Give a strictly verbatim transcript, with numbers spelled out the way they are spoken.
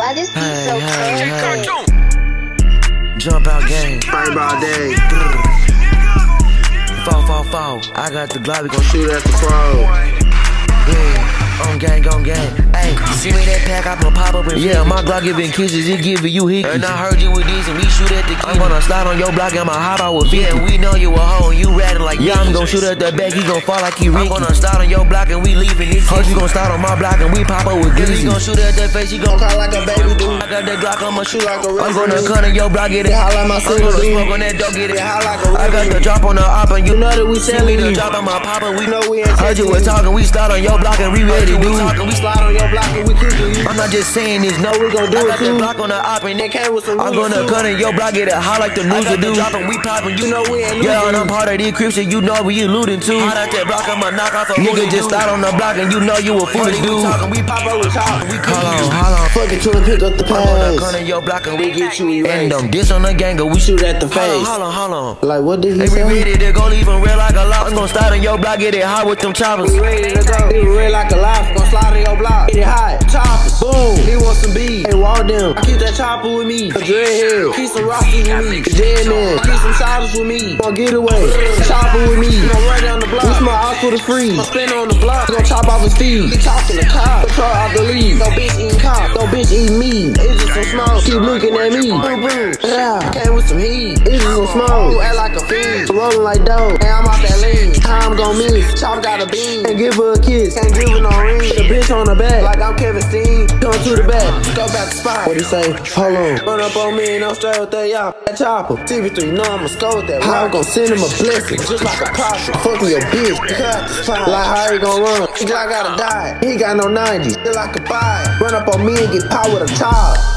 Why this beat hey, so hey, crazy? hey. Jump out game. Fight all day. Fall, fall, fall. I got the Glock, we gon' shoot Shoot at the frog. Yeah, on gang, on gang. Hey, see me that pack, I'm gon' pop up and yeah, my Glock giving kisses, it giving you hickeys. And I heard you with these and we shoot at the key. I'm gonna slide on your block and my hop out with yeah, we know you a hoe and you ratting like yeah, I'm gon' shoot at the back, he gon' fall like he Ricky. I'm gonna slide on your block and we leaving this. Heard you gon' slide on my block and we pop up with glizzy. He gon' shoot at that face, he gon' Call like a baby dude. I got that Glock, I'ma shoot like a I'm I'm gonna cut on your block, get it. Hot like my I'm single gonna dude. smoke on that dope, get it. Hot like a I got the drop on the op and you You know that we see me selling the you. drop on my papa, we know we ain't heard you was talking, we slide on your block and we ready, We dude. talking, we slide on your block and we kicking you. I'm not just saying this, no, we gon' do I it got too. that Block on the op and They came with some I'm rules, gonna too. cut in your block, get it hot like the news do. Drop and we poppin', you You know we ain't yeah, losing. and I'm part of the encryption, you know we alluding to. Hot out that block, I'ma knock off a nigga just start on the block and you know you a foolish dude. We pop up with top. We Hold on, hold on. Fuck it to and pick up the I'm gonna pass. cut in your block and we Get you erased. and them diss on the gang, we shoot Shoot at the Hold on, face. hold on, hold on. Like what did he Hey, we say? ready to go, leaving real like a lot. I'm gonna start on your block, get it hot with them choppers. We ready to go. He red like a life. Gonna slide on your block. Get it hot. Chopper. Boom. He want some beef. Hey, walk them. I keep that chopper with me. A dreadhead. Keep some rosters with me. Dead man. Keep some shotters with me. Gonna get away. Chopper with me. Gonna run down the block. We smell out for the free. Gonna spin on the block. Gonna chop off his feet. He talking the cop. Control out the lead. No bitch eating cop. No bitch eating me. It's just some smoke. Keep looking at me. Boom, boom. Yeah. Came with some heat. It's just some smoke. You act like a fiend. Rolling like dope. Hey, I'm off that lean. How I'm gon' miss. Chop got a beam. Can't give her a kiss. Can't give her no ring. The bitch on the back. Like I'm Kevin Steen. Come to the back. Go back to spot. What he say? Hold on. Run up on me and I'm straight with that y'all. That chopper. T V three, know I'ma score with that. How I'm gon' send him a blessing. Just like a prophet. Fucking your bitch. Cut the spot. Like how he gon' run. He like I gotta die. He ain't got no nineties. Feel like a buy. Run up on me and get power with a child.